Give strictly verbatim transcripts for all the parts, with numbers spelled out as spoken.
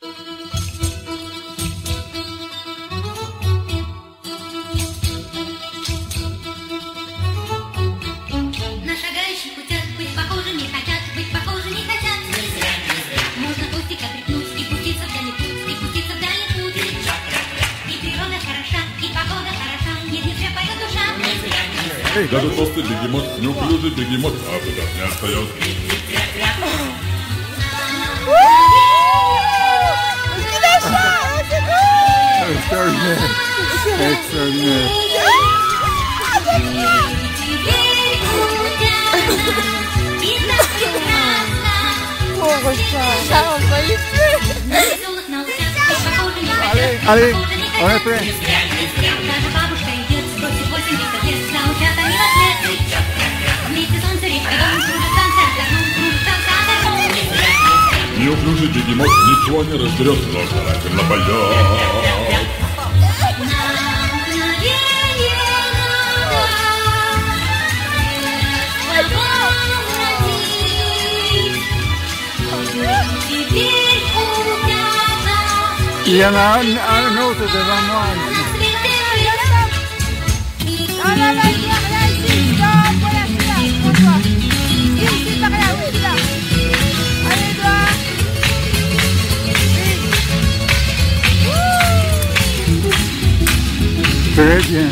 Даже толстый бегемот, неуклюжий бегемот, а куда не отстает. Allez, on est prêt. Неуклюжий бегемот ничего не разберет, но старательно поет. Il y en a un, un autre devant moi. Non, non, non, il y a là, ici. Non, voilà, là, prends-toi. Ici, ici, par là, oui, là. Allez, doigt. Très bien.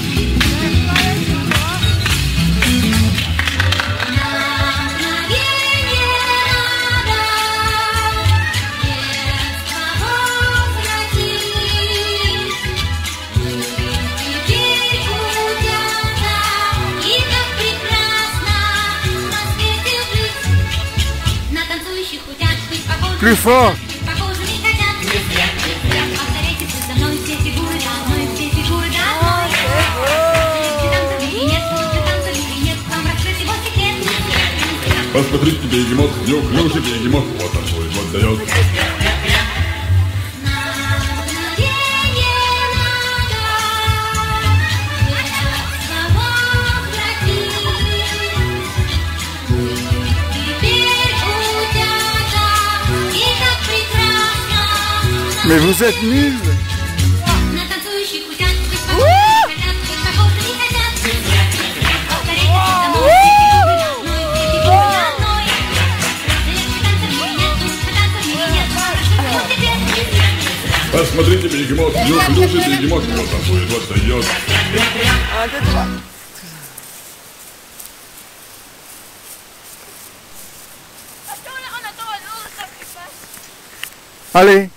Plus fort. Посмотрите, бегемот, неуклюжий бегемот, вот он свой вот дает. Mais vous êtes nuls. Посмотрите, бегемот, неуклюжий бегемот, вот он будет, вот дает. Allez.